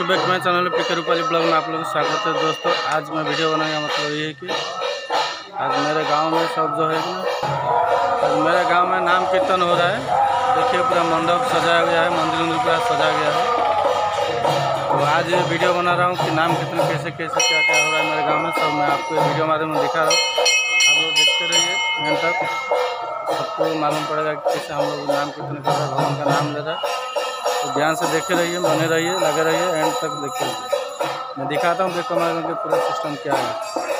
To back my channel PK Rupali blog में आप लोगों का स्वागत है। दोस्तों आज मैं वीडियो बनाने का मतलब ये है कि आज मेरे गांव में सब जो है ना, आज मेरे गांव में नाम कीर्तन हो रहा है। देखिए पूरा मंडप सजाया गया है, मंदिर उंदिर पूरा सजा गया है। तो आज ये वीडियो बना रहा हूँ कि नाम कीर्तन कैसे कैसे क्या क्या हो रहा है मेरे गाँव में, सब मैं आपको ये वीडियो माध्यम में दिखा रहा हूँ। आप लोग देखते रहिए एंड तक, सबको मालूम पड़ेगा कि कैसे हम लोग नाम कीर्तन कर रहे हैं, भगवान का नाम ले रहा है। तो ध्यान से देखे रहिए, बने रहिए, लगे रहिए, एंड तक देखे रहिए। मैं दिखाता हूँ देखो हमारे के पूरा सिस्टम क्या है।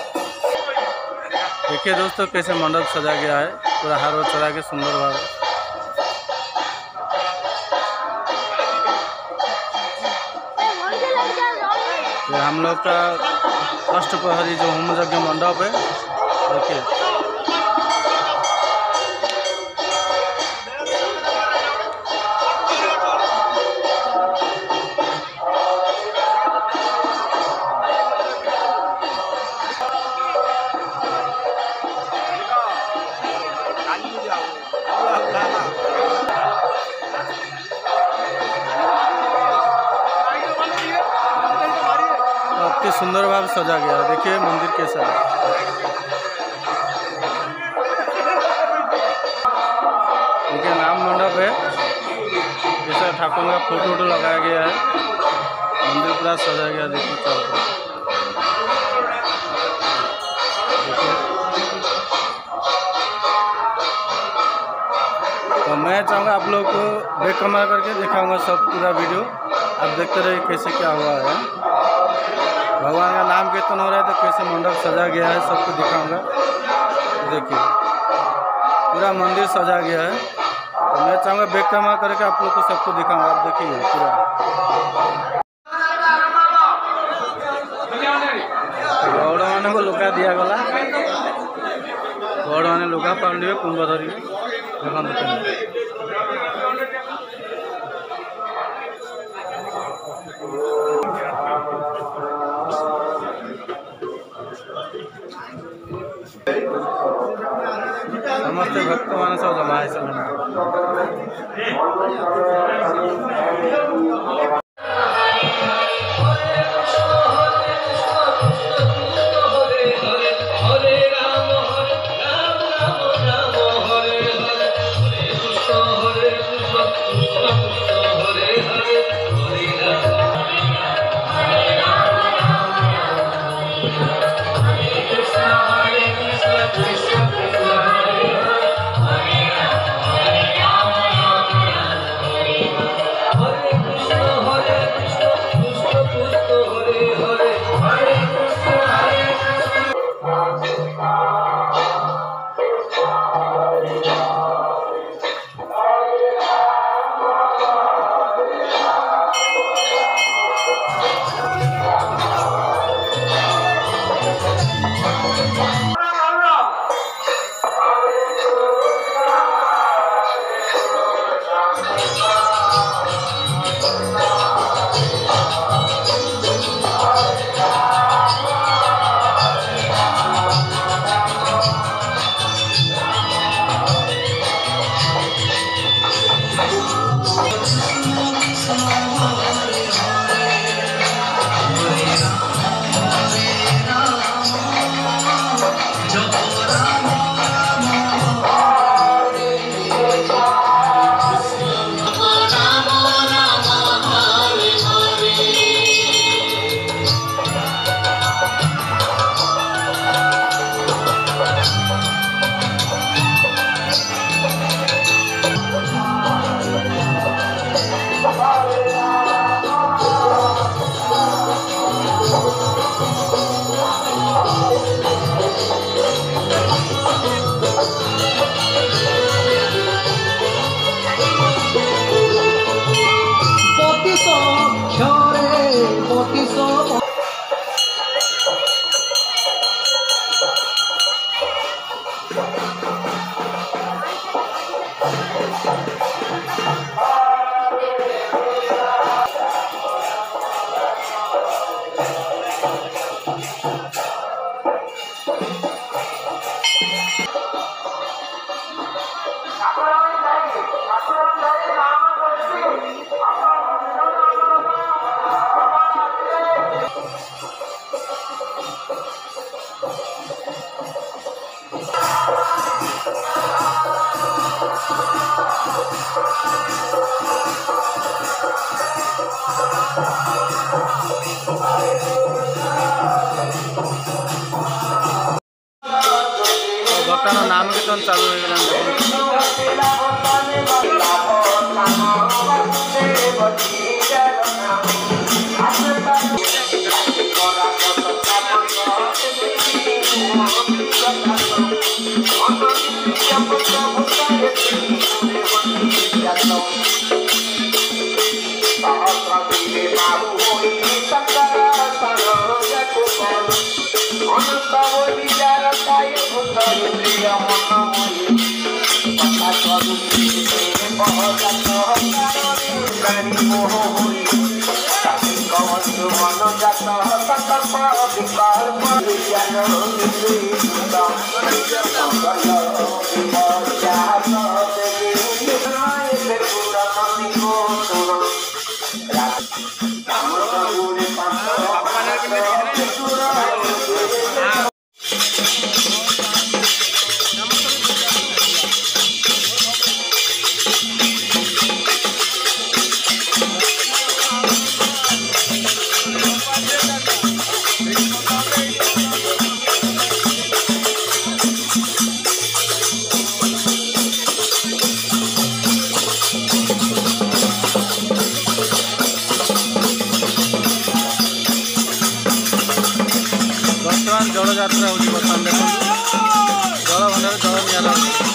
देखिए दोस्तों कैसे मंडप सजा गया है, पूरा हार वार चढ़ा के सुंदर भाव। ये हम लोग का अष्टप्रहरी जो होम यज्ञ मंडप है, देखिए अति सुंदर भाव सजा गया है। देखिए मंदिर कैसा है, देखिए नाम मंडप है, जैसा ठाकुर का फोटो वोटो लगाया गया है, मंदिर पूरा सजा गया। देखिए चलकर तो मैं चाहूँगा आप लोग को बैक कैमरा करके दिखाऊंगा सब पूरा वीडियो, आप देखते रहिए कैसे क्या हुआ है। भगवान का नाम कीर्तन हो रहा है तो कैसे मंडप सजा गया है सबको दिखाऊंगा। देखिए पूरा मंदिर सजा गया है, तो मैं चाहूँगा बैक कैमरा करके आप लोग को सबको दिखाऊंगा। आप देखिए पूरा गौड़ मैंने को लुका दिया गला, गौड़ मैंने लुका पांडे कुंभ धरी समस्त भक्त मान सब जमा है सब। ବର୍ତ୍ତମାନ ନାମ କୀର୍ତ୍ତନ ଚାଲୁ ହେଇଗଲାଣି। ବର୍ତ୍ତମାନ ଜଳ ଯାତ୍ରା ହେଉଛି। ବର୍ତ୍ତମାନ ଦେଖନ୍ତୁ ଜଳ ଭଣ୍ଡାର ଜଳ ନିଆରା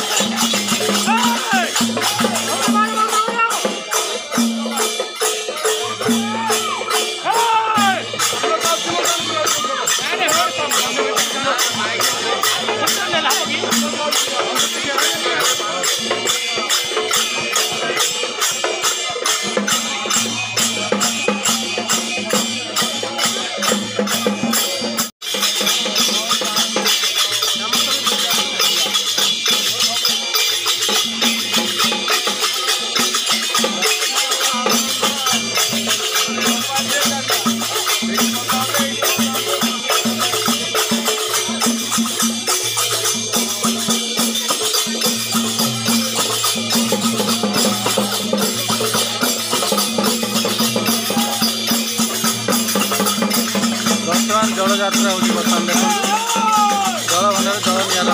ଜଳ ଯାତ୍ରା ହେଉଛି। ବର୍ତ୍ତମାନ ଦେଖନ୍ତୁ ଜଳ ଭଣ୍ଡାର ଜଳ ନିଆରା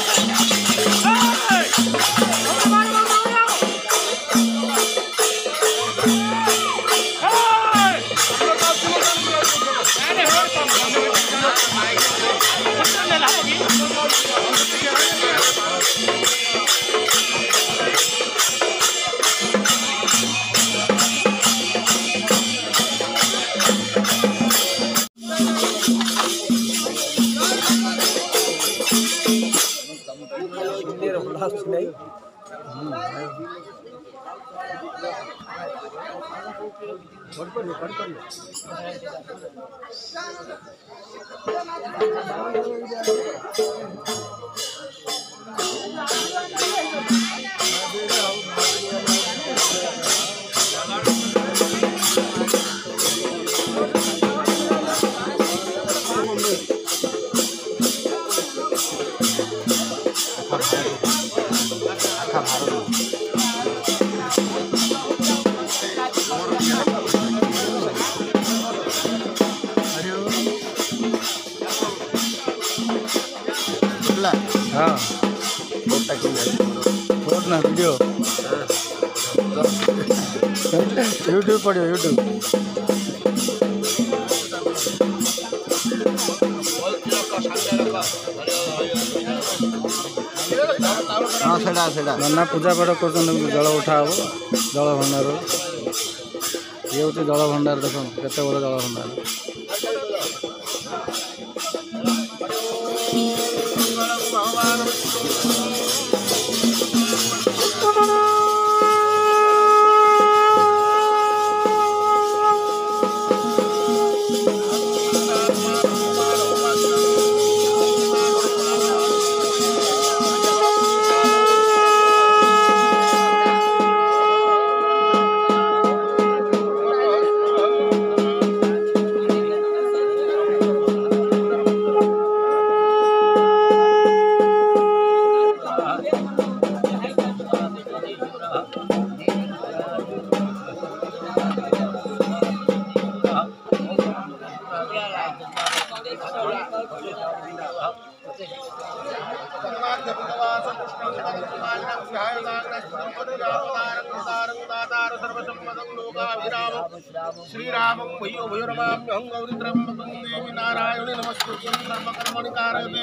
हाँ फोट ना वीडियो यूट्यूब पड़ियो यूट्यूब हाँ सेटा सेटा ना पूजा पाठ कर जल उठा हम जल भंडार ये हूँ जल भंडार देख केते बड़ जल भंडार श्रीरामं भूयो भूयो नमाम्यहं गौरी त्र्यंबकं देवी नारायणी नमस्कृत्यं सर्वकर्मणि कारयते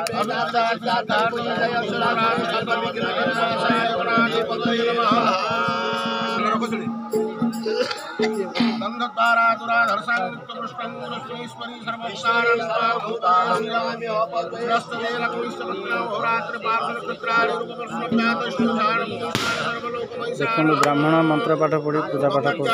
देखो ब्राह्मण मंत्र पाठ पढ़ी पूजा पाठ कर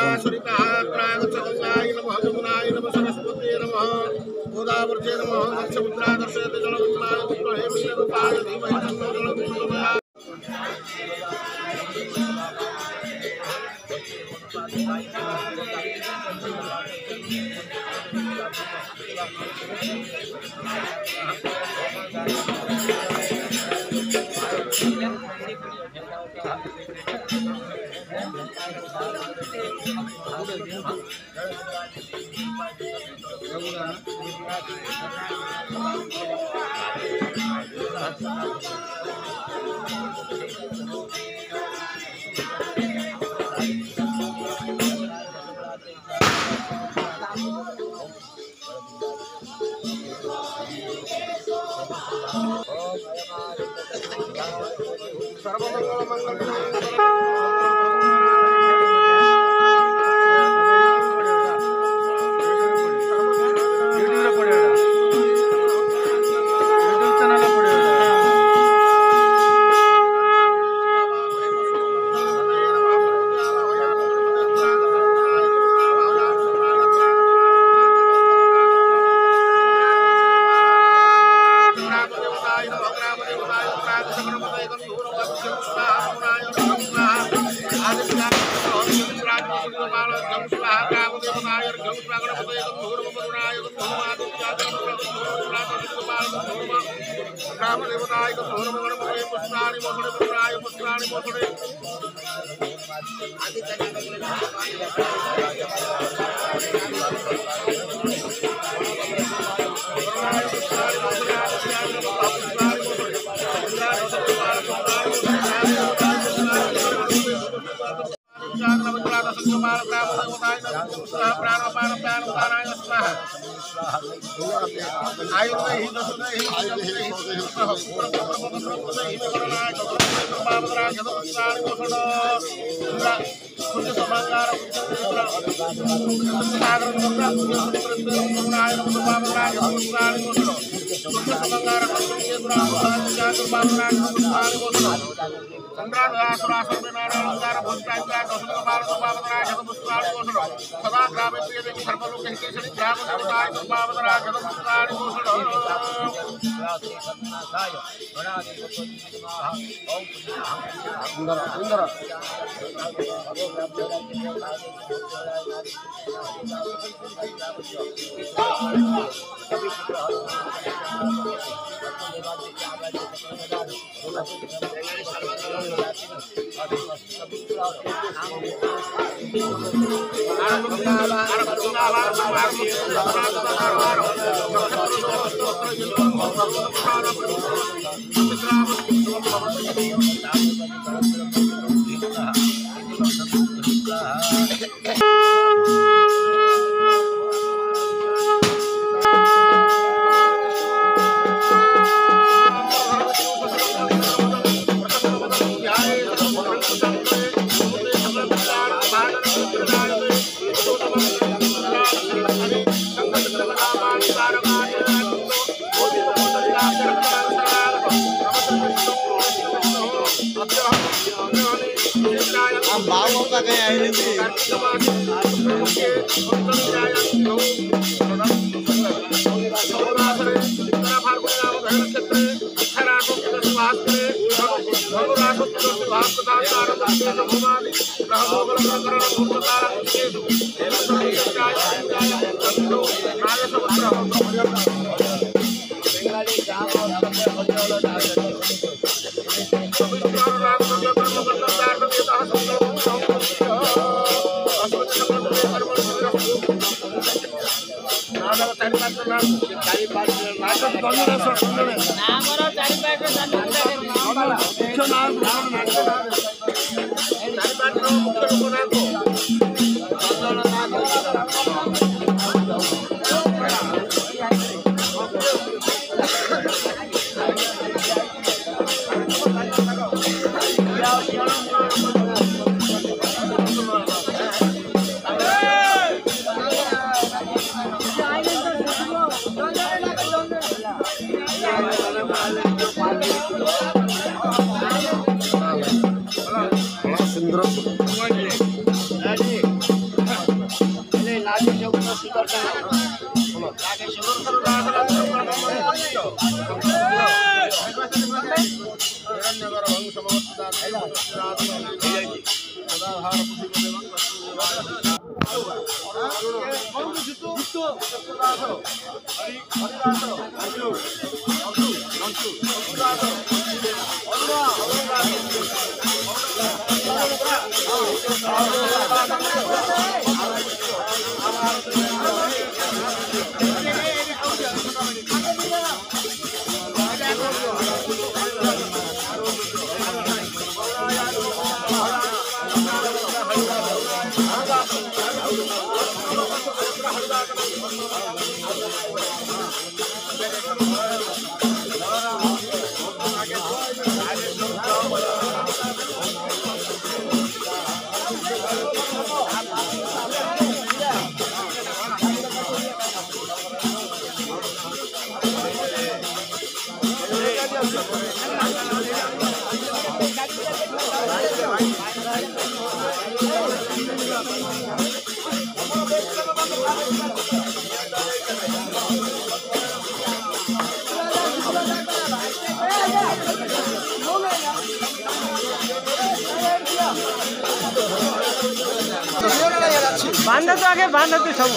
बांधा तो आगे बांधा तो सब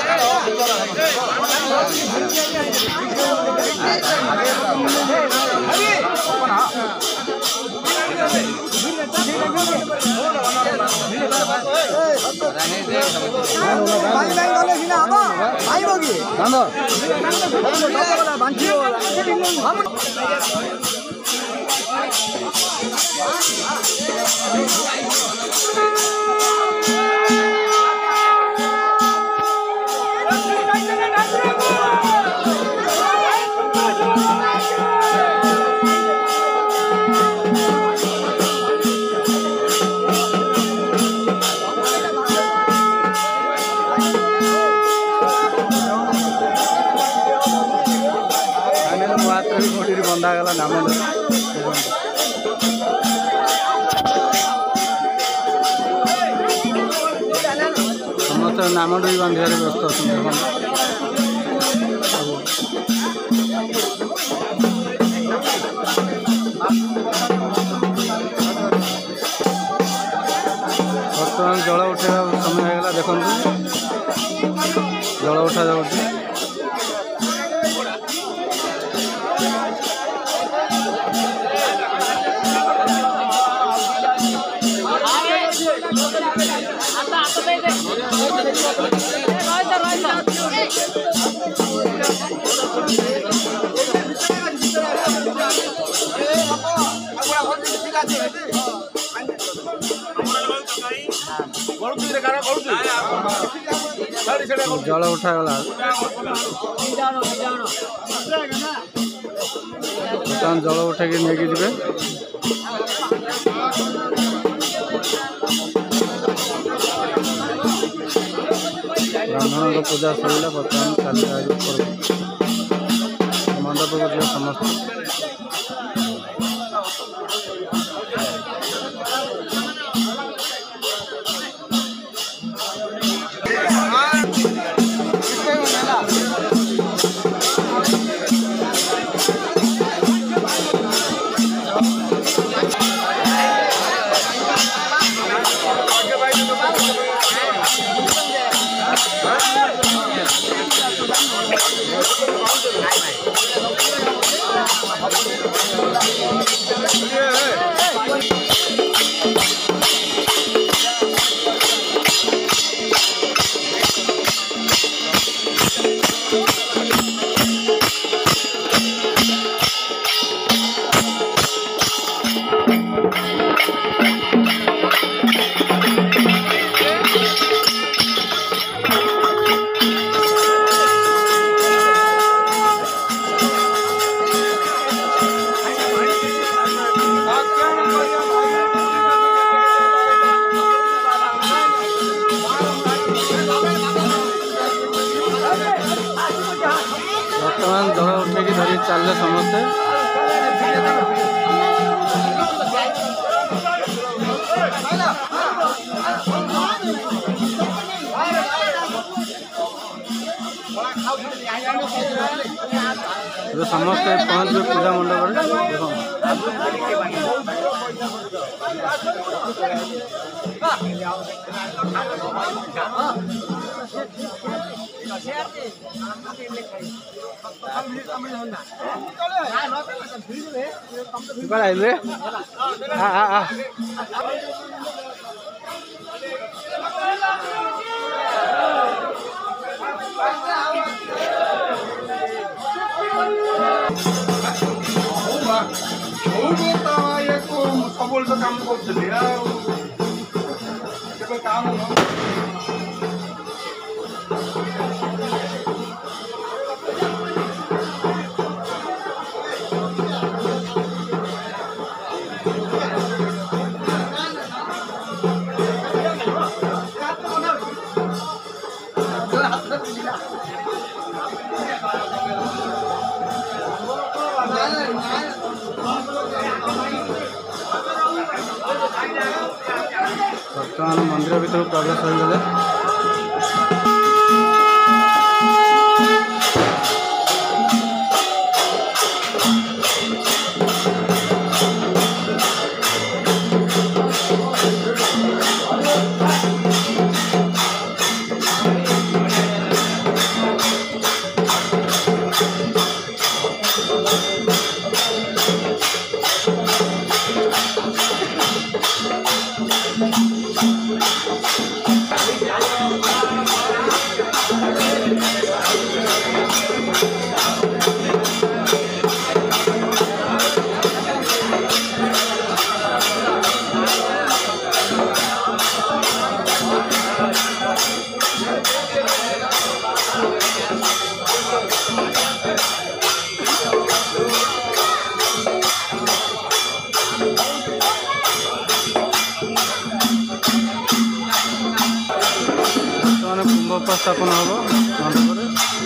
बंधा गला नाम समस्त नाम बांधार व्यस्त अच्छा बर्तमान जल उठा समय होगा देखो जल उठा जाऊँगी जल उठागला बर्तमान जल उठा नहीं जी ब्राह्मण पूजा सर बर्तमान चल मंडप को जी समस्त उठेकी धरी चलले समस्ते समस्ते पहुँचे पूजा मंडप देखो ସବୁବେଳେ ତ କାମ କରୁଥିଲି ଆଉ କେବେ କାମ बर्तमान मंदिर भीतर प्रवेश हो गले कुंभ स्थापन हम मंडप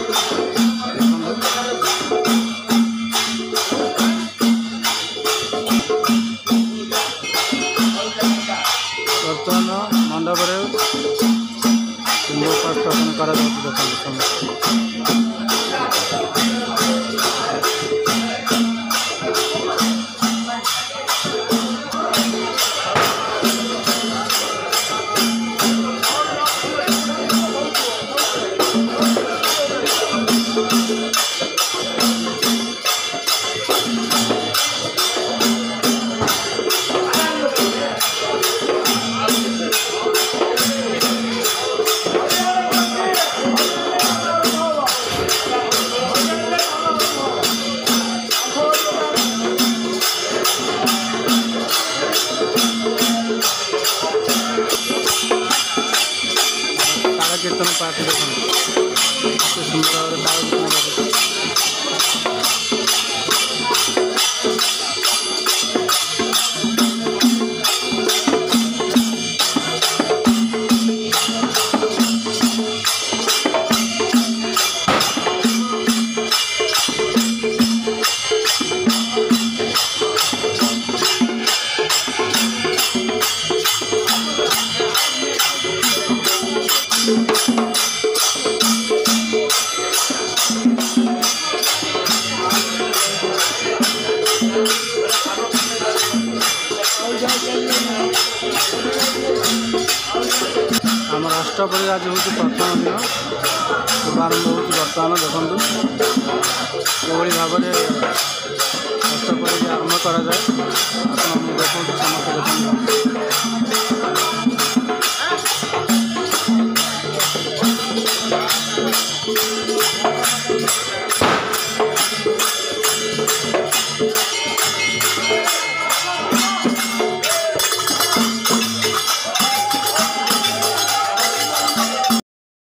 बर्तमान मंडप कुंभ स्थापन कर कीर्तन पार्टी देखो सुंदर आम अष्टपरी आज हूँ प्रथम दिन शुभारंभ हो बर्तमान देखूँ भाव में अष्टपरी आरंभ कराए देखो